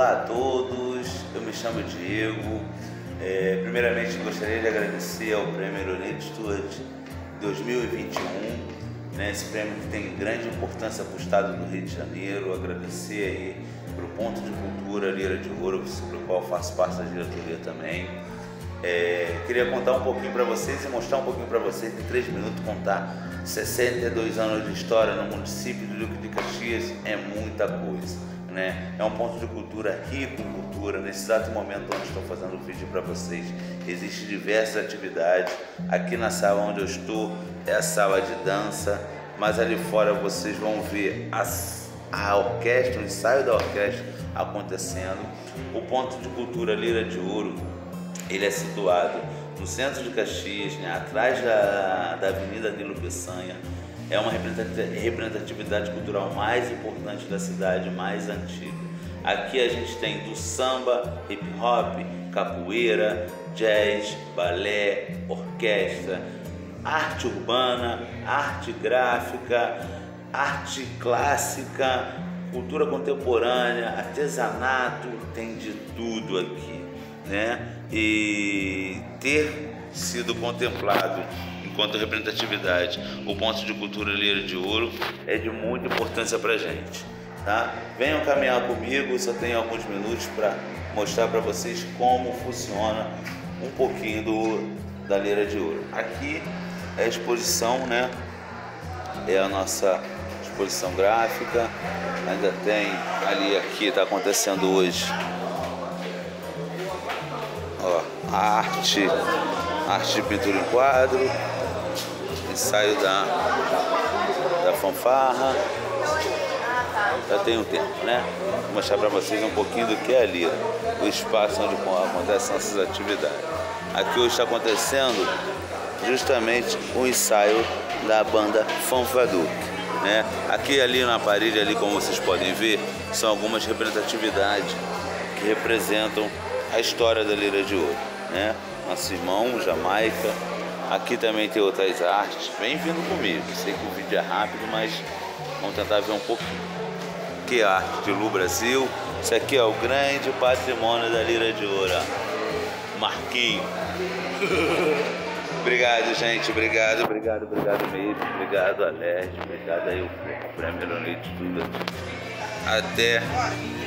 Olá a todos, eu me chamo Diego. Primeiramente gostaria de agradecer ao Prêmio Leonete Stewart 2021, esse prêmio que tem grande importância para o estado do Rio de Janeiro. Agradecer aí para o Ponto de Cultura Lira de Ouro, sobre o qual faço parte da diretoria também. Queria contar um pouquinho para vocês e mostrar um pouquinho para vocês, em 3 minutos, contar 62 anos de história no município do Duque de Caxias. É muita coisa, né? É um ponto de cultura rico em cultura. Nesse exato momento onde estou fazendo o vídeo para vocês, existem diversas atividades. Aqui na sala onde eu estou é a sala de dança, mas ali fora vocês vão ver a orquestra, o ensaio da orquestra acontecendo. O ponto de cultura Lira de Ouro, ele é situado no centro de Caxias, atrás da Avenida Nilo Peçanha. É uma representatividade cultural mais importante da cidade, mais antiga. Aqui a gente tem do samba, hip hop, capoeira, jazz, balé, orquestra, arte urbana, arte gráfica, arte clássica, cultura contemporânea, artesanato, tem de tudo aqui, né? E ter sido contemplado enquanto representatividade o ponto de cultura Lira de Ouro é de muita importância para a gente, tá? Venham caminhar comigo, só tenho alguns minutos para mostrar para vocês como funciona um pouquinho da Lira de Ouro. Aqui é a exposição, né? É a nossa exposição gráfica. Ainda tem ali, aqui está acontecendo hoje, ó, a arte de pintura em quadro, ensaio da fanfarra. Já tem um tempo, né? Vou mostrar para vocês um pouquinho do que é a Lira, o espaço onde acontecem essas atividades. Aqui hoje está acontecendo justamente o ensaio da banda Fanfaduque, né? Aqui ali na parede, ali, como vocês podem ver, são algumas representatividades que representam a história da Lira de Ouro, né? Nosso irmão, Jamaica. Aqui também tem outras artes. Vem vindo comigo. Sei que o vídeo é rápido, mas vamos tentar ver um pouquinho. Aqui é a arte de Lu Brasil. Isso aqui é o grande patrimônio da Lira de Ouro, ó. Marquinho. Obrigado, gente. Obrigado mesmo. Obrigado, Alérgio. Obrigado aí o Prêmio Leonete Stewart. Até